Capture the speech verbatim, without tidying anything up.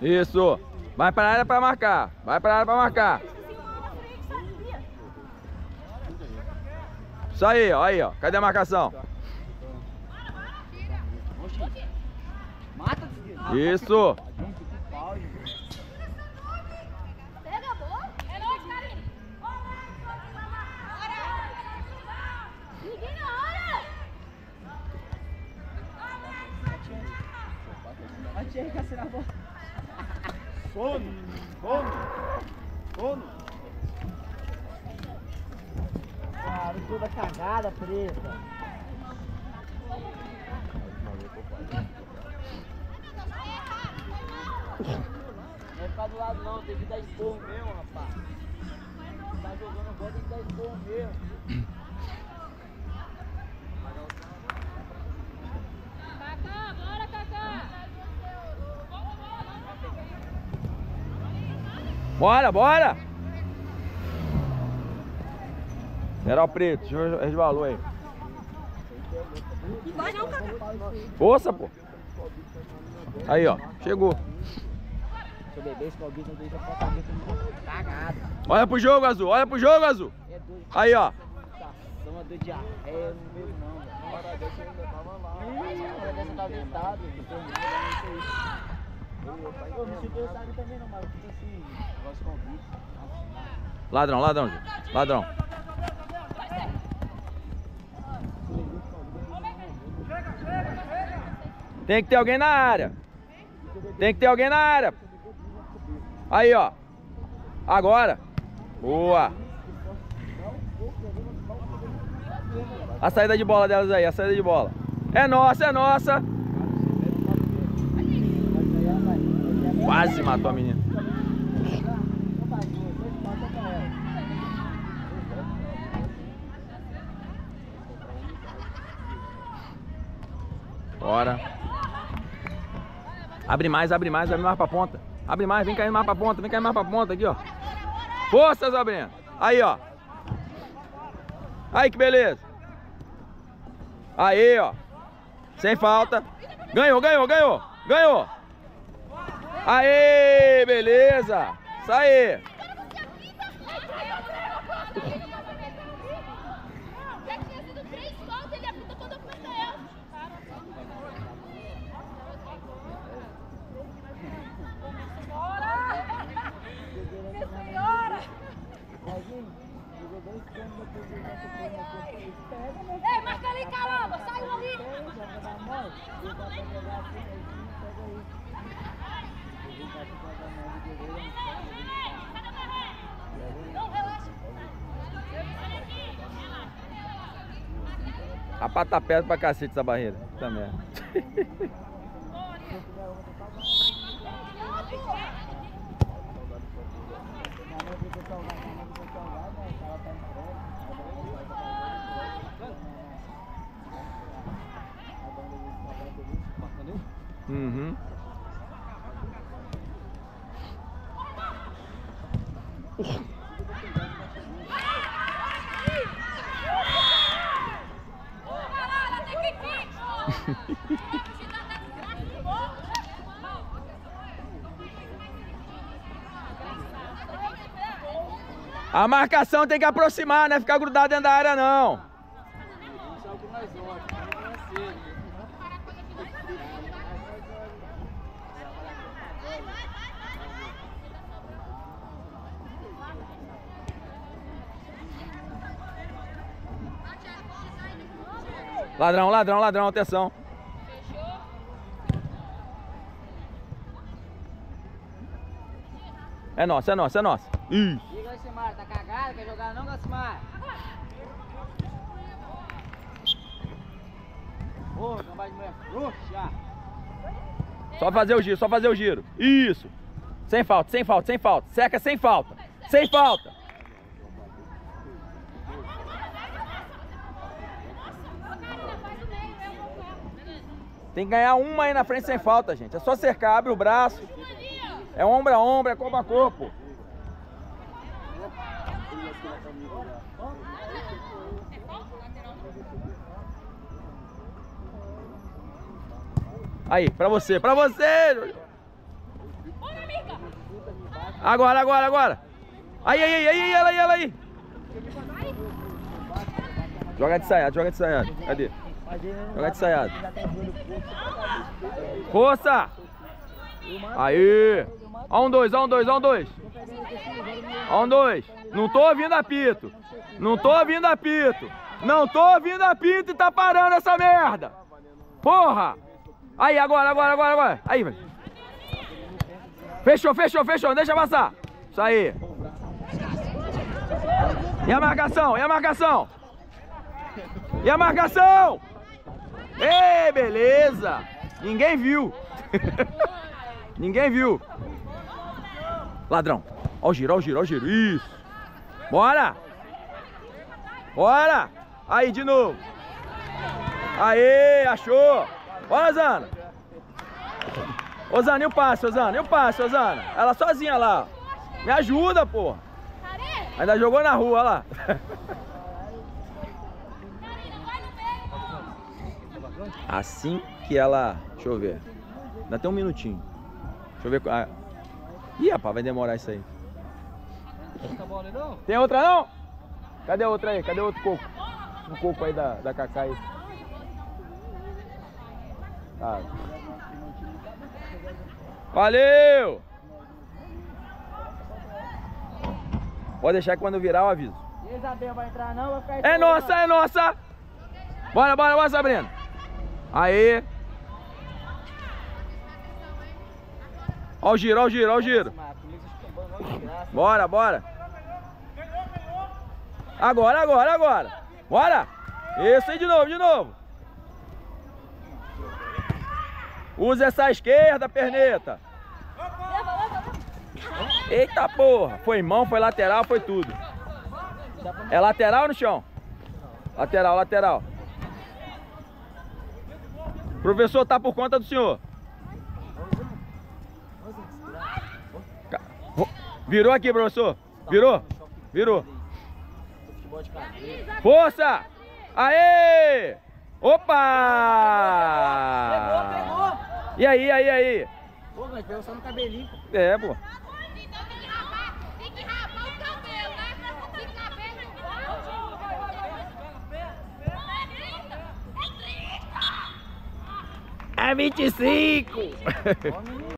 Isso. Vai pra área pra marcar. Vai pra área pra marcar. Isso aí, ó. Aí, ó. Cadê a marcação? Isso. Sono, sono, sono. Cara, toda cagada preta. Não é ficar do lado não, tem que dar esporro mesmo, rapaz. Tá jogando bola, tem que dar esporro mesmo. Cacá, bora, Cacá! Bora, bora! Era o preto, resvalou aí. Vai não, Cacá! Força, pô! Aí, ó, chegou. Se eu beber esse calbito, eu deixo a cabeça cagada. Olha pro jogo, Azul, olha pro jogo, Azul. É doido. Aí, ó. Dá uma dor de diarreia, eu não bebo não, velho. Na hora dessa eu ainda tava lá. A dessa tá ventada, não tô não sei. Eu me sinto sabe também não, mas tipo assim, negócio com bicho. Ladrão, ladrão, gente. Ladrão. Tem que ter alguém na área. Tem que ter alguém na área. Aí, ó. Agora. Boa. A saída de bola delas aí, a saída de bola. É nossa, é nossa. Quase matou a menina. Bora. Abre mais, abre mais, abre mais pra ponta. Abre mais, vem cair mais pra ponta, vem cair mais pra ponta aqui, ó. Força, Zabrena. Aí, ó. Aí, que beleza. Aí, ó. Sem falta. Ganhou, ganhou, ganhou. Ganhou. Aê, beleza. Isso aí. Ei, marca ali, caramba! Sai ali! Não, relaxa. Rapaz, tá perto pra cacete essa barreira. Também. Uhum. A marcação tem que aproximar, não é ficar grudado dentro da área não. Ladrão, ladrão, ladrão, atenção. É nossa, é nossa, é nossa. Isso. E Gacimar, tá cagado? Quer jogar não, Gacimar? Ô, não vai de mulher frouxa. Só fazer o giro, só fazer o giro. Isso. Sem falta, sem falta, sem falta. Seca sem falta. Sem falta. Tem que ganhar uma aí na frente sem falta, gente. É só cercar, abre o braço. É ombro a ombro, é corpo a corpo. Aí, pra você, pra você! Agora, agora, agora. Aí, aí, aí, aí, ela aí, ela aí. Joga de saiado, joga de saiado. Cadê? Joga de saiado. Força! Aí! Ó um dois, ó um dois, ó um dois. Ó um dois. Não tô ouvindo apito. Não tô ouvindo apito. Não tô ouvindo apito e tá parando essa merda. Porra! Aí, agora, agora, agora, agora. Aí, velho. Fechou, fechou, fechou. Deixa passar. Isso aí. E a marcação? E a marcação? E a marcação? Ei, beleza. Ninguém viu. Ninguém viu. Ladrão. Ó o giro, ó o giro, ó o giro. Isso. Bora. Bora. Aí, de novo. Aê, achou. Bora, Zana. Ô, Zana, e o passe, ô, Zana? E o passe, ô, Zana? Ela sozinha lá. Me ajuda, porra. Ainda jogou na rua, olha lá. Assim que ela... Deixa eu ver. Ainda tem um minutinho. Deixa eu ver... Ah. Ih, rapaz, vai demorar isso aí. Tem outra não? Cadê a outra aí? Cadê outro coco? Um coco aí da, da Cacá aí. Tá. Valeu! Pode deixar que quando virar eu aviso. E Isabel vai entrar não? Vai ficar É nossa, é nossa! Bora, bora, bora, Sabrina! Aí! Ó o giro, ó o giro, ó o giro! Bora, bora! Agora, agora, agora! Bora! Isso aí de novo, de novo! Usa essa esquerda, perneta! Eita porra! Foi mão, foi lateral, foi tudo. É lateral no chão? Lateral, lateral. Professor, tá por conta do senhor. Virou aqui, professor. Virou? Virou. Força! Aê! Opa! E aí, aí, aí? Pô, mas pegou só no cabelinho. É, pô. Então tem que rapar, tem que rapar o cabelo, né? Tem cabelo igual. É vinte e cinco!